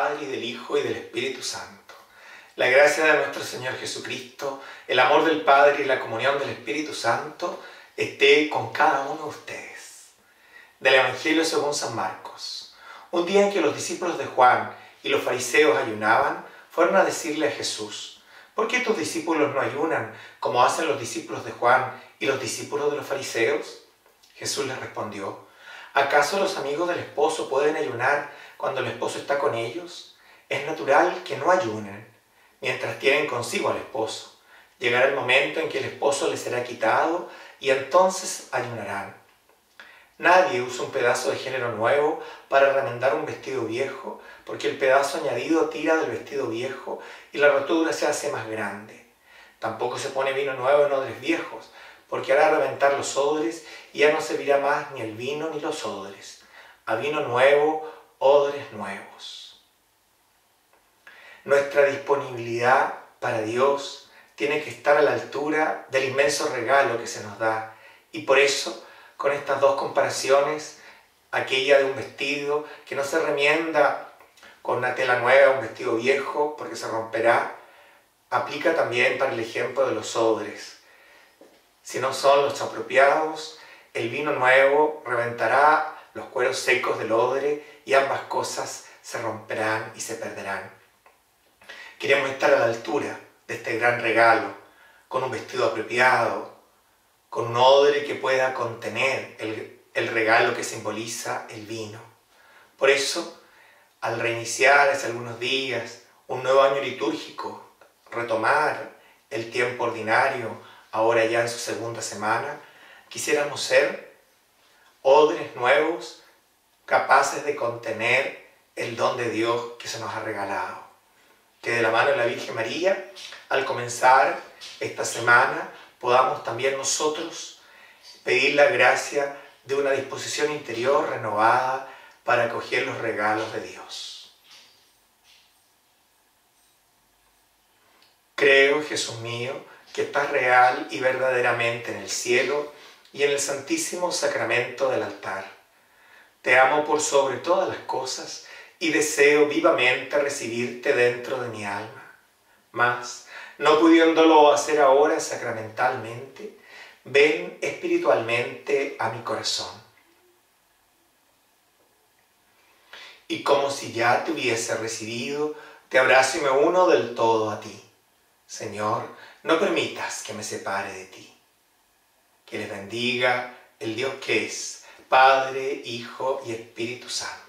Padre, y del Hijo, y del Espíritu Santo. La gracia de nuestro Señor Jesucristo, el amor del Padre y la comunión del Espíritu Santo esté con cada uno de ustedes. Del Evangelio según San Marcos. Un día en que los discípulos de Juan y los fariseos ayunaban, fueron a decirle a Jesús: ¿por qué tus discípulos no ayunan como hacen los discípulos de Juan y los discípulos de los fariseos? Jesús les respondió: ¿acaso los amigos del esposo pueden ayunar cuando el esposo está con ellos? Es natural que no ayunen mientras tienen consigo al esposo. Llegará el momento en que el esposo les será quitado y entonces ayunarán. Nadie usa un pedazo de género nuevo para remendar un vestido viejo, porque el pedazo añadido tira del vestido viejo y la rotura se hace más grande. Tampoco se pone vino nuevo en odres viejos, porque hará reventar los odres y ya no servirá más ni el vino ni los odres. A vino nuevo, odres nuevos. Nuestra disponibilidad para Dios tiene que estar a la altura del inmenso regalo que se nos da, y por eso, con estas dos comparaciones, aquella de un vestido que no se remienda con una tela nueva, un vestido viejo, porque se romperá, aplica también para el ejemplo de los odres. Si no son los apropiados, el vino nuevo reventará los cueros secos del odre y ambas cosas se romperán y se perderán. Queremos estar a la altura de este gran regalo, con un vestido apropiado, con un odre que pueda contener el regalo que simboliza el vino. Por eso, al reiniciar hace algunos días un nuevo año litúrgico, retomar el tiempo ordinario, ahora ya en su segunda semana, quisiéramos ser odres nuevos capaces de contener el don de Dios que se nos ha regalado. Que de la mano de la Virgen María, al comenzar esta semana, podamos también nosotros pedir la gracia de una disposición interior renovada para acoger los regalos de Dios. Creo, Jesús mío, que estás real y verdaderamente en el cielo y en el santísimo sacramento del altar. Te amo por sobre todas las cosas y deseo vivamente recibirte dentro de mi alma. Mas, no pudiéndolo hacer ahora sacramentalmente, ven espiritualmente a mi corazón. Y como si ya te hubiese recibido, te abrazo y me uno del todo a ti. Señor, no permitas que me separe de ti. Que les bendiga el Dios que es, Padre, Hijo y Espíritu Santo.